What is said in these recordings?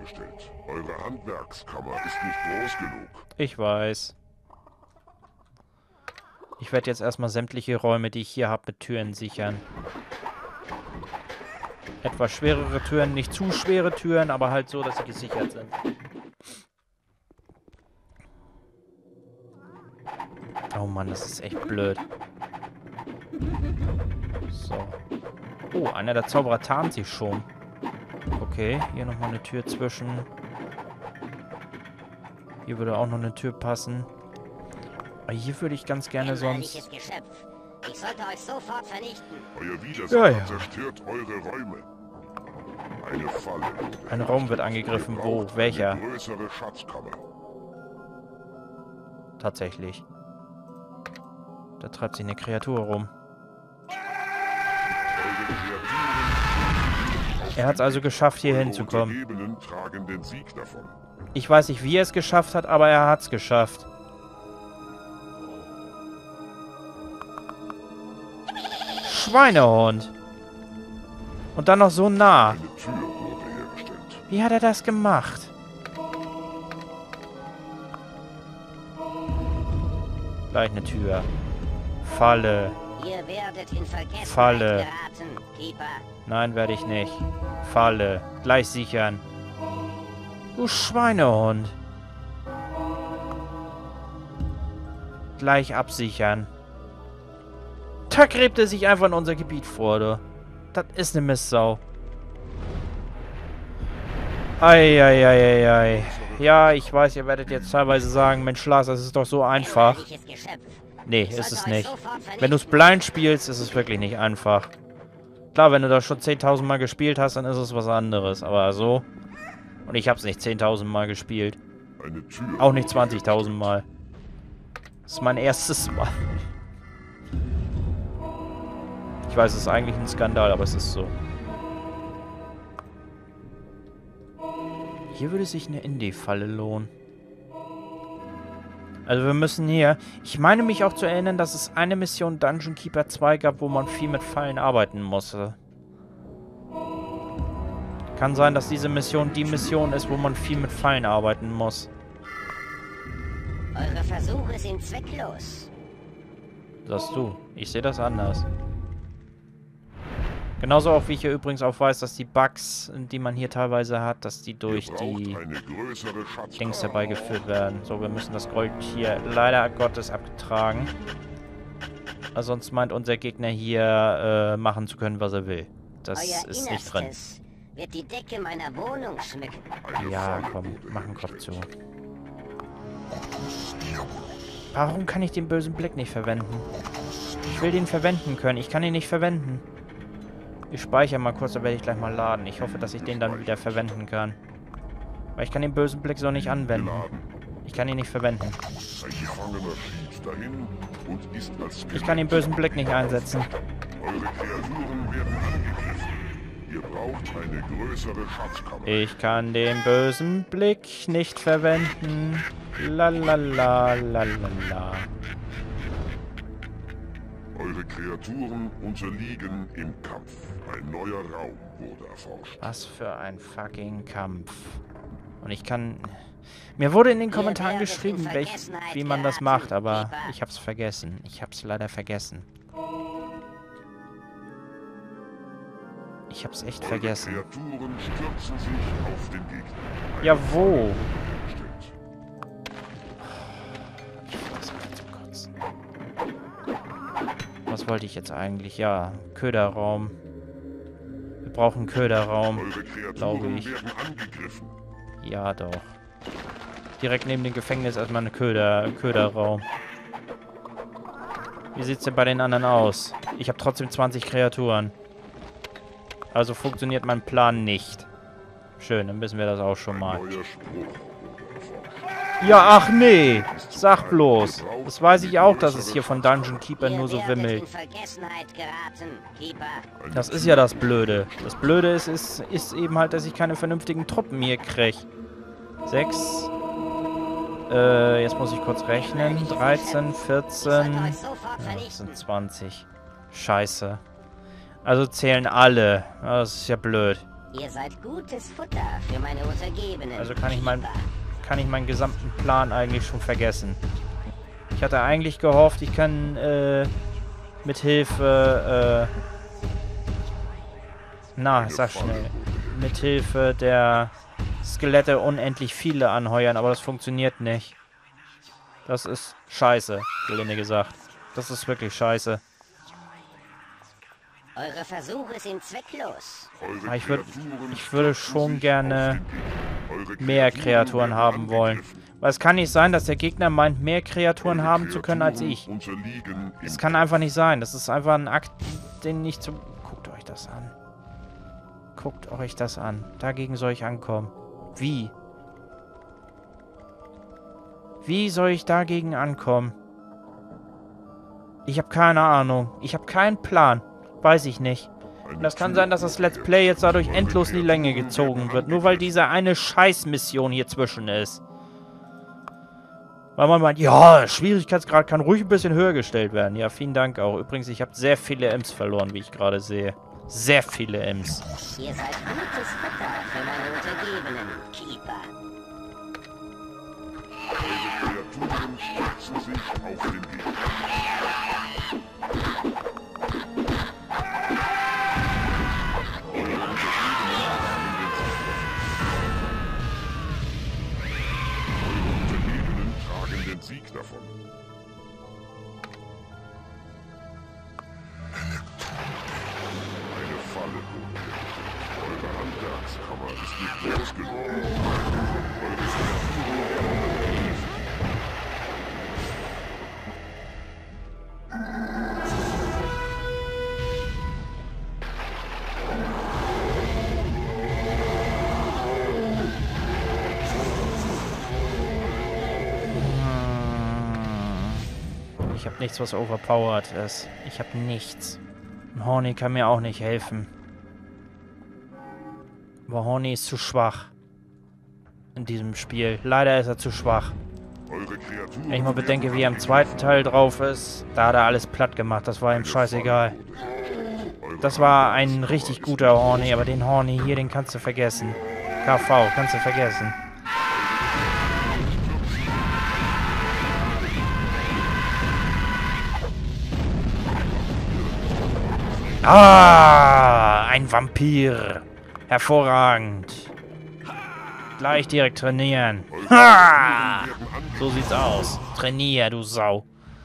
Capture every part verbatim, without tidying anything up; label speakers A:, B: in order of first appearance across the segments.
A: hergestellt. Eure Handwerkskammer ist nicht groß genug.
B: Ich weiß. Ich werde jetzt erstmal sämtliche Räume, die ich hier habe, mit Türen sichern. Etwas schwerere Türen, nicht zu schwere Türen, aber halt so, dass sie gesichert sind. Oh Mann, das ist echt blöd. So. Oh, einer der Zauberer tarnt sich schon. Okay, hier nochmal eine Tür zwischen. Hier würde auch noch eine Tür passen. Aber hier würde ich ganz gerne sonst...
C: Ich sollte euch sofort vernichten.
A: Euer Widersacher
B: Ja, ja.
A: zerstört eure Räume. Eine Falle.
B: Ein Raum wird angegriffen. Wo? Welcher?
A: Eine größere Schatzkammer.
B: Tatsächlich. Da treibt sich eine Kreatur rum. Er hat es also geschafft, hier hinzukommen.
A: Untergebenen tragen den Sieg davon.
B: Ich weiß nicht, wie er es geschafft hat, aber er hat es geschafft. Schweinehund. Und dann noch so nah.
A: Eine Tür wurde hergestellt.
B: Wie hat er das gemacht? Gleich eine Tür. Falle.
C: Ihr werdet in Vergessenheit
B: Falle.
C: geraten, Keeper.
B: Nein, werde ich nicht. Falle. Gleich sichern. Du Schweinehund. Gleich absichern. Da gräbt er sich einfach in unser Gebiet vor, du. Das ist eine Mistsau. Eieieiei. Ja, ich weiß, ihr werdet jetzt teilweise sagen, Mensch Lars, das ist doch so einfach. Nee, ist es nicht. Wenn du es blind spielst, ist es wirklich nicht einfach. Klar, wenn du das schon zehntausend Mal gespielt hast, dann ist es was anderes. Aber so... Und ich hab's nicht zehntausend Mal gespielt.
A: Eine Tür.
B: Auch nicht zwanzigtausend Mal. Das ist mein erstes Mal. Ich weiß, es ist eigentlich ein Skandal, aber es ist so. Hier würde sich eine Indie-Falle lohnen. Also wir müssen hier... Ich meine mich auch zu erinnern, dass es eine Mission Dungeon Keeper zwei gab, wo man viel mit Fallen arbeiten musste. Kann sein, dass diese Mission die Mission ist, wo man viel mit Fallen arbeiten muss.
C: Eure Versuche sind zwecklos.
B: Sagst du. Ich sehe das anders. Genauso auch, wie ich hier übrigens auch weiß, dass die Bugs, die man hier teilweise hat, dass die durch die Dings herbeigeführt werden. So, wir müssen das Gold hier leider Gottes abtragen. Also sonst meint unser Gegner hier äh, machen zu können, was er will. Das
C: Euer
B: ist nicht drin.
C: Innerstes wird die Decke meiner Wohnung schmücken.
B: Ja, komm, mach einen Kopf zu. Warum kann ich den bösen Blick nicht verwenden? Ich will den verwenden können. Ich kann ihn nicht verwenden. Ich speichere mal kurz, da werde ich gleich mal laden. Ich hoffe, dass ich den dann wieder verwenden kann. Weil ich kann den bösen Blick so nicht anwenden. Ich kann ihn nicht verwenden. Ich kann den bösen Blick nicht einsetzen.
A: Eure Kreaturen werden angegriffen. Ihr braucht eine größere Schatzkammer.
B: Ich kann den bösen Blick nicht verwenden. Lalala, lalala.
A: Eure Kreaturen unterliegen im Kampf. Ein neuer Raum wurde erforscht.
B: Was für ein fucking Kampf. Und ich kann... Mir wurde in den Kommentaren geschrieben, welch, wie man das macht, aber ich hab's vergessen. Ich hab's leider vergessen. Ich hab's echt vergessen.
A: Kreaturen stürzen sich auf den Gegner.
B: Ja, wo? Was wollte ich jetzt eigentlich? Ja, Köderraum. Wir brauchen einen Köderraum, glaube ich. Ja, doch. Direkt neben dem Gefängnis erstmal ein Köder, Köderraum. Wie sieht's denn bei den anderen aus? Ich habe trotzdem zwanzig Kreaturen. Also funktioniert mein Plan nicht. Schön, dann wissen wir das auch schon mal. Ja, ach nee. Sag bloß. Das weiß ich auch, dass es hier von Dungeon Keeper nur so wimmelt. Das ist ja das Blöde. Das Blöde ist, ist, ist eben halt, dass ich keine vernünftigen Truppen hier kriege. Sechs. Äh, jetzt muss ich kurz rechnen. dreizehn, vierzehn. Ja, das sind zwanzig. Scheiße. Also zählen alle. Das ist ja blöd.
C: Ihr seid gutes Futter für meine Untergebenen.
B: Also kann ich, mein, kann ich meinen gesamten Plan eigentlich schon vergessen. Ich hatte eigentlich gehofft, ich kann äh, mit Hilfe, äh, na, sag schnell, mit Hilfe der Skelette unendlich viele anheuern, aber das funktioniert nicht. Das ist scheiße, gelinde gesagt. Das ist wirklich scheiße.
C: Eure Versuche sind zwecklos.
B: Aber ich, würd, ich würde schon gerne mehr Kreaturen haben wollen. Weil es kann nicht sein, dass der Gegner meint, mehr Kreaturen haben zu können als ich. Es kann einfach nicht sein. Das ist einfach ein Akt, den nicht zu... Guckt euch das an. Guckt euch das an. Dagegen soll ich ankommen. Wie? Wie soll ich dagegen ankommen? Ich habe keine Ahnung. Ich habe keinen Plan. Weiß ich nicht. Und das kann sein, dass das Let's Play jetzt dadurch endlos in die Länge gezogen wird. Nur weil diese eine Scheißmission hier zwischen ist. Weil man meint, ja, der Schwierigkeitsgrad kann ruhig ein bisschen höher gestellt werden. Ja, vielen Dank auch. Übrigens, ich habe sehr viele Imps verloren, wie ich gerade sehe. Sehr viele Imps.
C: Ihr seid gutes Futter für meine Untergebenen, Keeper.
A: Eure Kreaturen stürzen sich auf den Gegner. Sieg davon. Eine Falle. Eure Handwerkskammer ist nicht groß genug. Eure
B: Ich habe nichts, was overpowered ist. Ich habe nichts. Und Horny kann mir auch nicht helfen. Aber Horny ist zu schwach. In diesem Spiel. Leider ist er zu schwach. Wenn ich mal bedenke, wie er im zweiten Teil drauf ist, da hat er alles platt gemacht. Das war ihm scheißegal. Das war ein richtig guter Horny, aber den Horny hier, den kannst du vergessen. K V, kannst du vergessen. Ah, ein Vampir. Hervorragend. Gleich direkt trainieren. Ha! So sieht's aus. Trainier, du Sau.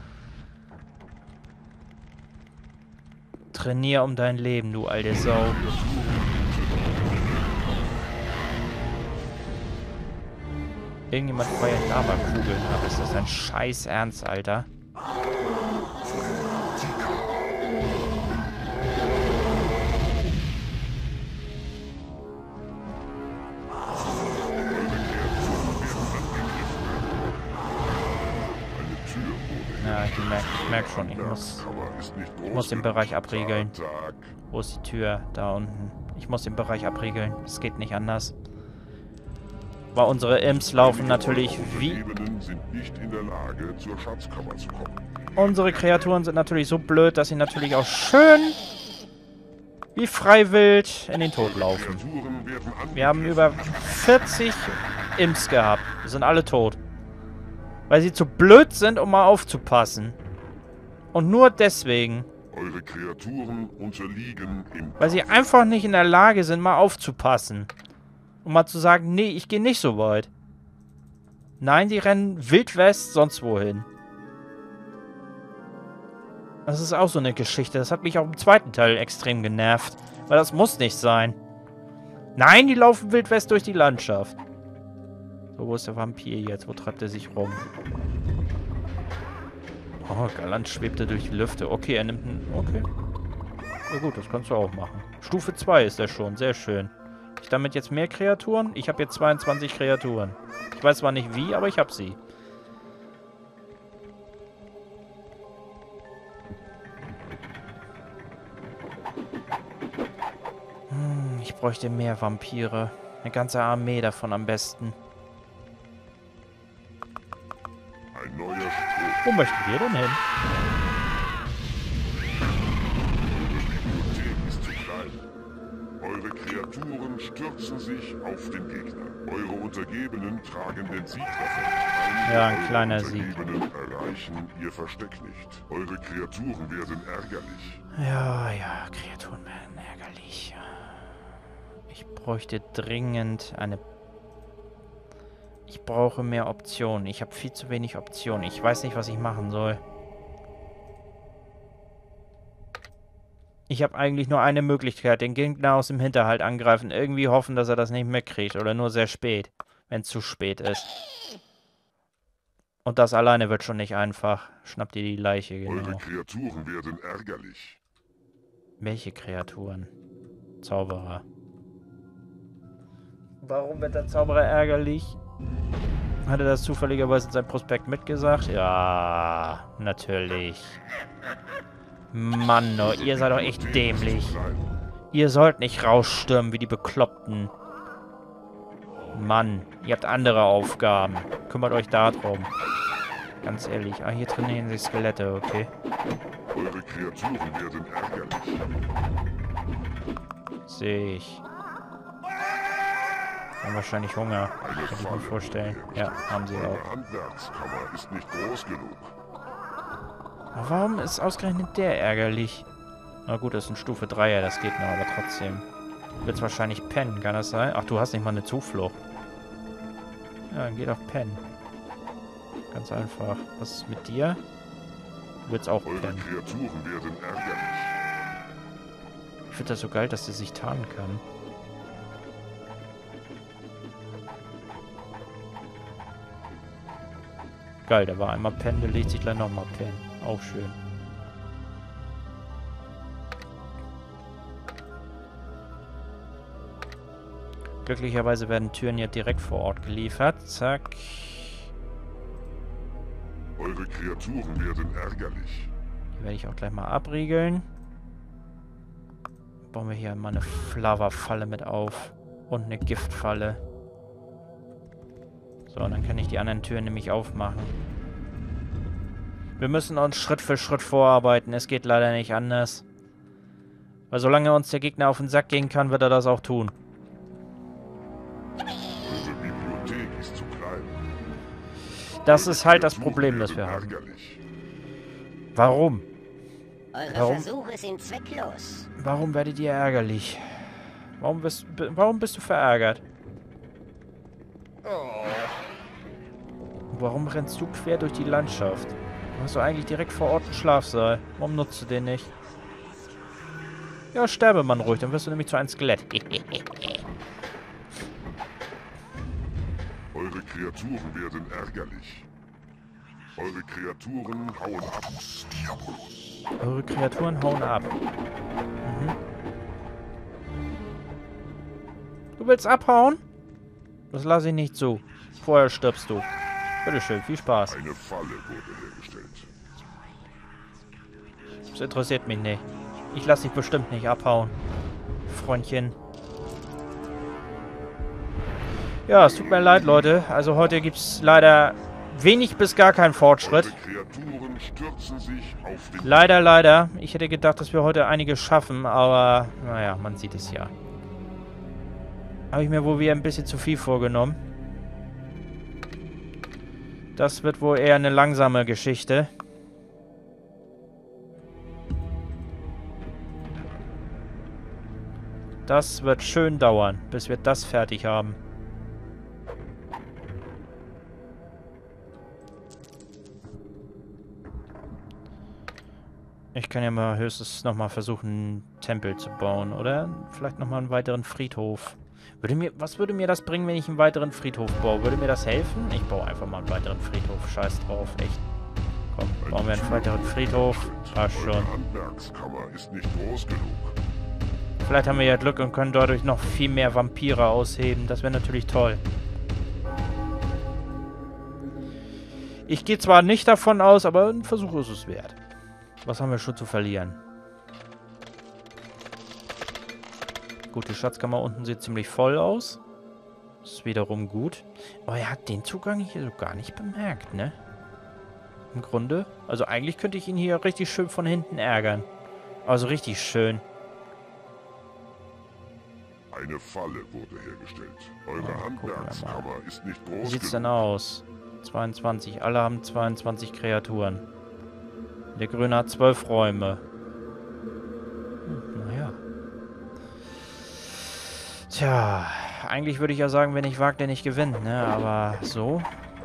B: Trainier um dein Leben, du alte Sau. Irgendjemand feuert Lavakugeln ab. Ist das ein Scheiß Ernst, Alter? Ja, ich merke merk schon, ich muss, ich muss den Bereich abriegeln. Wo ist die Tür? Da unten. Ich muss den Bereich abriegeln. Es geht nicht anders. Weil unsere Imps laufen natürlich wie... Unsere Kreaturen sind natürlich so blöd, dass sie natürlich auch schön wie freiwillig in den Tod laufen. Wir haben über vierzig Imps gehabt. Die sind alle tot. Weil sie zu blöd sind, um mal aufzupassen. Und nur deswegen.
A: Eure Kreaturen unterliegen im
B: Weil sie einfach nicht in der Lage sind, mal aufzupassen. Um mal zu sagen, nee, ich gehe nicht so weit. Nein, die rennen Wild West sonst wohin. Das ist auch so eine Geschichte. Das hat mich auch im zweiten Teil extrem genervt. Weil das muss nicht sein. Nein, die laufen Wild West durch die Landschaft. So, wo ist der Vampir jetzt? Wo treibt er sich rum? Oh, galant schwebt er durch die Lüfte. Okay, er nimmt einen... Okay. Ja gut, das kannst du auch machen. Stufe zwei ist er schon. Sehr schön. Habe ich damit jetzt mehr Kreaturen? Ich habe jetzt zweiundzwanzig Kreaturen. Ich weiß zwar nicht wie, aber ich habe sie. Hm, ich bräuchte mehr Vampire. Eine ganze Armee davon am besten.
A: Ein neuer Strom.
B: Wo möchten wir denn hin?
A: Die Bibliothek ist zu klein. Eure Eure Kreaturen stürzen sich auf den Gegner. Eure Untergebenen tragen den Sieg davon.
B: Ja, ein kleiner Sieg.
A: Eure Untergebenen erreichen ihr Versteck nicht. Eure Kreaturen werden ärgerlich.
B: Ja, ja, Kreaturen werden ärgerlich. Ich bräuchte dringend eine... Ich brauche mehr Optionen. Ich habe viel zu wenig Optionen. Ich weiß nicht, was ich machen soll. Ich habe eigentlich nur eine Möglichkeit, den Gegner aus dem Hinterhalt angreifen. Irgendwie hoffen, dass er das nicht mitkriegt. Oder nur sehr spät, wenn es zu spät ist. Und das alleine wird schon nicht einfach. Schnappt ihr die Leiche, genau.
A: Eure Kreaturen werden ärgerlich.
B: Welche Kreaturen? Zauberer. Warum wird der Zauberer ärgerlich? Hat er das zufälligerweise in seinem Prospekt mitgesagt? Ja, natürlich. Mann, oh, ihr seid doch echt dämlich. Ihr sollt nicht rausstürmen wie die Bekloppten. Mann, ihr habt andere Aufgaben. Kümmert euch darum. Ganz ehrlich. Ah, hier trainieren sich Skelette, okay.
A: Eure Kreaturen werden ärgerlich.
B: Sehe ich. Haben wahrscheinlich Hunger. Kann ich mir vorstellen. Ja, haben sie auch.
A: Eure Handwerkskammer ist nicht groß genug.
B: Aber warum ist ausgerechnet der ärgerlich? Na gut, das ist ein Stufe dreier, das geht noch, aber trotzdem. Du willst wahrscheinlich pennen, kann das sein? Ach, du hast nicht mal eine Zuflucht. Ja, dann geh doch pennen. Ganz einfach. Was ist mit dir? Du willst auch
A: Eure
B: pennen.
A: Kreaturen werden ärgerlich.
B: Ich finde das so geil, dass sie sich tarnen kann. Geil, der war einmal pennen, der legt sich gleich nochmal pennen. Auch schön. Glücklicherweise werden Türen ja direkt vor Ort geliefert. Zack.
A: Eure Kreaturen werden ärgerlich.
B: Die werde ich auch gleich mal abriegeln. Bauen wir hier mal eine Flava-Falle mit auf. Und eine Giftfalle. So, und dann kann ich die anderen Türen nämlich aufmachen. Wir müssen uns Schritt für Schritt vorarbeiten. Es geht leider nicht anders. Weil solange uns der Gegner auf den Sack gehen kann, wird er das auch tun.
A: Eure Bibliothek ist zu klein.
B: Das ist halt das Problem, das wir haben. Warum?
C: Eure
B: Warum?
C: Versuche sind zwecklos.
B: Warum werdet ihr ärgerlich? Warum bist, warum bist du verärgert? Warum rennst du quer durch die Landschaft? Du hast doch eigentlich direkt vor Ort einen Schlafsaal. Warum nutzt du den nicht? Ja, sterbe man ruhig, dann wirst du nämlich zu einem Skelett.
A: Eure Kreaturen werden ärgerlich. Eure Kreaturen hauen ab.
B: Eure Kreaturen hauen ab. Mhm. Du willst abhauen? Das lasse ich nicht zu. Vorher stirbst du. Bitteschön, viel Spaß.
A: Eine Falle wurde hergestellt.
B: Das interessiert mich nicht. Ich lasse dich bestimmt nicht abhauen. Freundchen. Ja, es tut mir leid, Leute. Also heute gibt es leider wenig bis gar keinen Fortschritt.
A: Eure Kreaturen stürzen sich auf den
B: Leider, leider. Ich hätte gedacht, dass wir heute einiges schaffen, aber naja, man sieht es ja. Habe ich mir wohl wieder ein bisschen zu viel vorgenommen. Das wird wohl eher eine langsame Geschichte. Das wird schön dauern, bis wir das fertig haben. Ich kann ja mal höchstens nochmal versuchen, einen Tempel zu bauen, oder? Vielleicht nochmal einen weiteren Friedhof. Würde mir, was würde mir das bringen, wenn ich einen weiteren Friedhof baue? Würde mir das helfen? Ich baue einfach mal einen weiteren Friedhof. Scheiß drauf, echt. Komm, bauen wir einen weiteren Friedhof. Passt schon.
A: Eure Handwerkskammer ist nicht groß genug.
B: Vielleicht haben wir ja Glück und können dadurch noch viel mehr Vampire ausheben. Das wäre natürlich toll. Ich gehe zwar nicht davon aus, aber ein Versuch ist es wert. Was haben wir schon zu verlieren? Gut, die Schatzkammer unten sieht ziemlich voll aus. Das ist wiederum gut. Aber er hat den Zugang hier so gar nicht bemerkt, ne? Im Grunde. Also eigentlich könnte ich ihn hier richtig schön von hinten ärgern. Also richtig schön.
A: Eine Falle wurde hergestellt. Eure
B: Ja, gucken wir mal.
A: Handwerkskammer ist nicht
B: Wie
A: groß
B: sieht's denn
A: genug.
B: aus? zweiundzwanzig. Alle haben zweiundzwanzig Kreaturen. Der Grüne hat zwölf Räume. Hm, naja. Tja, eigentlich würde ich ja sagen, wer nicht wagt, der nicht gewinnt, ne? Aber so?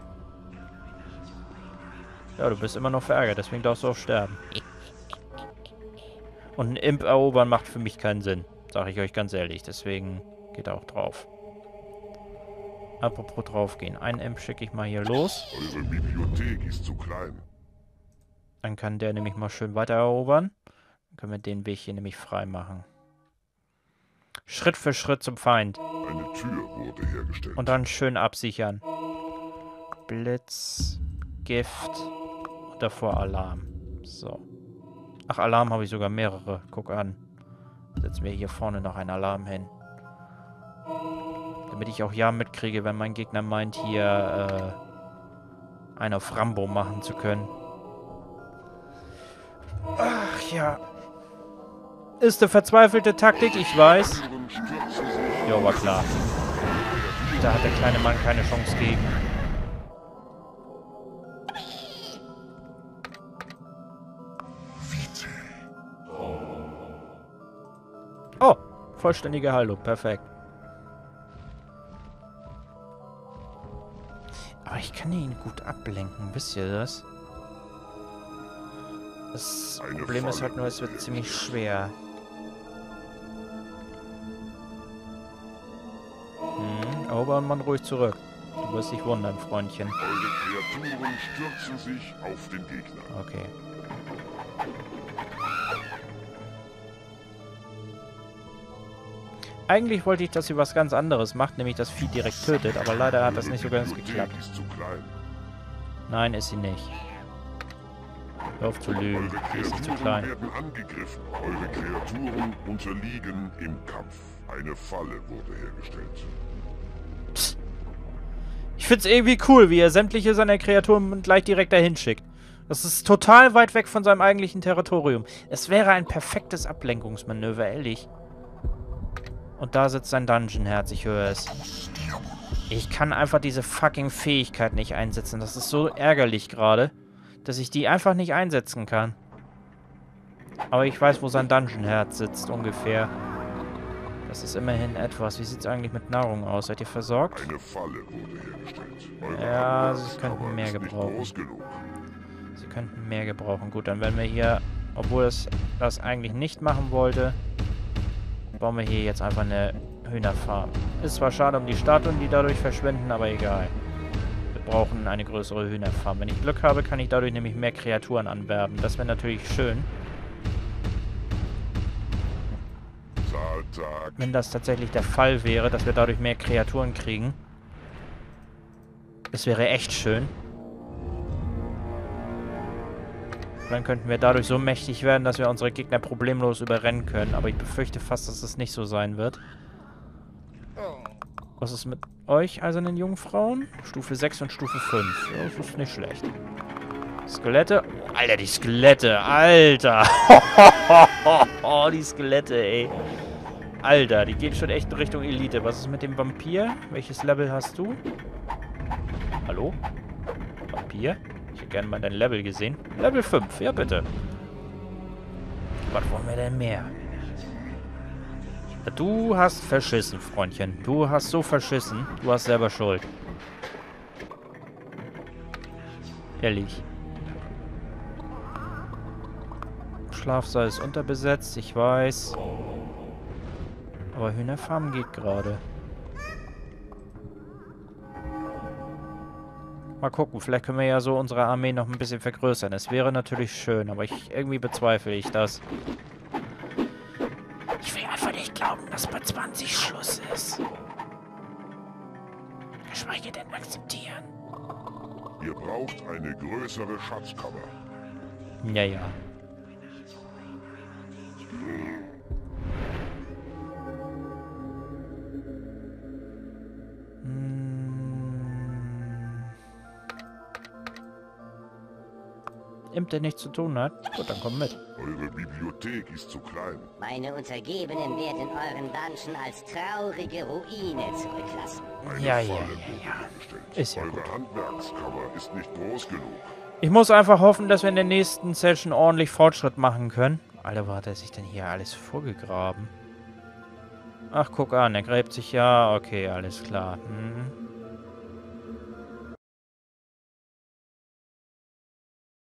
B: Ja, du bist immer noch verärgert, deswegen darfst du auch sterben. Und ein Imp erobern macht für mich keinen Sinn. Sag ich euch ganz ehrlich, deswegen geht er auch drauf. Apropos draufgehen. Einen Imp schicke ich mal hier los.
A: Eure Bibliothek ist zu klein.
B: Dann kann der nämlich mal schön weiter erobern. Dann können wir den Weg hier nämlich frei machen. Schritt für Schritt zum Feind.
A: Eine Tür wurde hergestellt.
B: Und dann schön absichern. Blitz, Gift und davor Alarm. So. Ach, Alarm habe ich sogar mehrere. Guck an. Setzen wir hier vorne noch einen Alarm hin. Damit ich auch ja mitkriege, wenn mein Gegner meint, hier äh, einen auf Rambo machen zu können. Ach ja. Ist eine verzweifelte Taktik, ich weiß.
A: Türen stürzen sich.
B: Ja, war klar. Da hat der kleine Mann keine Chance gegen. Oh, vollständige Heilung, perfekt. Aber ich kann ihn gut ablenken, wisst ihr das? Das
A: Eine
B: Problem ist halt
A: Falle.
B: nur, es wird ziemlich schwer. Hm, erobern man ruhig zurück. Du wirst dich wundern, Freundchen.
A: Eure Kreaturen stürzen sich auf den Gegner.
B: Okay. Eigentlich wollte ich, dass sie was ganz anderes macht, nämlich das Vieh direkt tötet, aber leider hat das nicht so ganz
A: Eure
B: geklappt.
A: Bibliothek ist zu klein.
B: Nein, ist sie nicht. Hör auf zu lügen.
A: Eure
B: Die ist nicht zu
A: Kreaturen
B: klein.
A: werden angegriffen. Eure Kreaturen unterliegen im Kampf. Eine Falle wurde hergestellt.
B: Ich find's irgendwie cool, wie er sämtliche seiner Kreaturen gleich direkt dahin schickt. Das ist total weit weg von seinem eigentlichen Territorium. Es wäre ein perfektes Ablenkungsmanöver, ehrlich. Und da sitzt sein Dungeon-Herz, ich höre es. Ich kann einfach diese fucking Fähigkeit nicht einsetzen. Das ist so ärgerlich gerade, dass ich die einfach nicht einsetzen kann. Aber ich weiß, wo sein Dungeon-Herz sitzt, ungefähr. Das ist immerhin etwas. Wie sieht's eigentlich mit Nahrung aus? Seid ihr versorgt?
A: Eine Falle wurde hergestellt. Eure
B: Ja, sie
A: Handwerkskammer
B: könnten mehr
A: ist nicht
B: gebrauchen.
A: groß genug.
B: Sie könnten mehr gebrauchen. Gut, dann werden wir hier, obwohl es das eigentlich nicht machen wollte, bauen wir hier jetzt einfach eine Hühnerfarm. Ist zwar schade um die Statuen, die dadurch verschwinden, aber egal. Wir brauchen eine größere Hühnerfarm. Wenn ich Glück habe, kann ich dadurch nämlich mehr Kreaturen anwerben. Das wäre natürlich schön,
A: Zahltag.
B: wenn das tatsächlich der Fall wäre, dass wir dadurch mehr Kreaturen kriegen. Das wäre echt schön. Dann könnten wir dadurch so mächtig werden, dass wir unsere Gegner problemlos überrennen können. Aber ich befürchte fast, dass es nicht so sein wird. Was ist mit euch, eisernen Jungfrauen? Stufe sechs und Stufe fünf. Ja, das ist nicht schlecht. Skelette. Oh, Alter, die Skelette. Alter. Die Skelette, ey. Alter, die gehen schon echt in Richtung Elite. Was ist mit dem Vampir? Welches Level hast du? Hallo? Vampir? Ich hätte gerne mal dein Level gesehen. Level fünf, ja bitte. Was wollen wir denn mehr? Du hast verschissen, Freundchen. Du hast so verschissen. Du hast selber Schuld. Ehrlich. Schlafsaal ist unterbesetzt, ich weiß. Aber Hühnerfarm geht gerade. Mal gucken, vielleicht können wir ja so unsere Armee noch ein bisschen vergrößern. Es wäre natürlich schön, aber ich irgendwie bezweifle ich das. Ich will einfach nicht glauben, dass bei zwanzig Schluss ist. Geschweige denn akzeptieren.
A: Ihr braucht eine größere Schatzkammer.
B: Ja, ja. Imp, der nichts zu tun hat? Gut, dann komm mit.
A: Eure Bibliothek ist zu klein.
C: Meine Untergebenen werden euren Dungeon als traurige Ruine zurücklassen.
A: Eine
B: Ja,
A: Falle
B: ja,
A: wurde
B: ja, ja.
A: gestellt.
B: Ist ja
A: Eure
B: gut.
A: Handwerkskammer ist nicht groß genug.
B: Ich muss einfach hoffen, dass wir in der nächsten Session ordentlich Fortschritt machen können. Alter, wo hat er sich denn hier alles vorgegraben? Ach, guck an, er gräbt sich ja. Okay, alles klar. Mhm.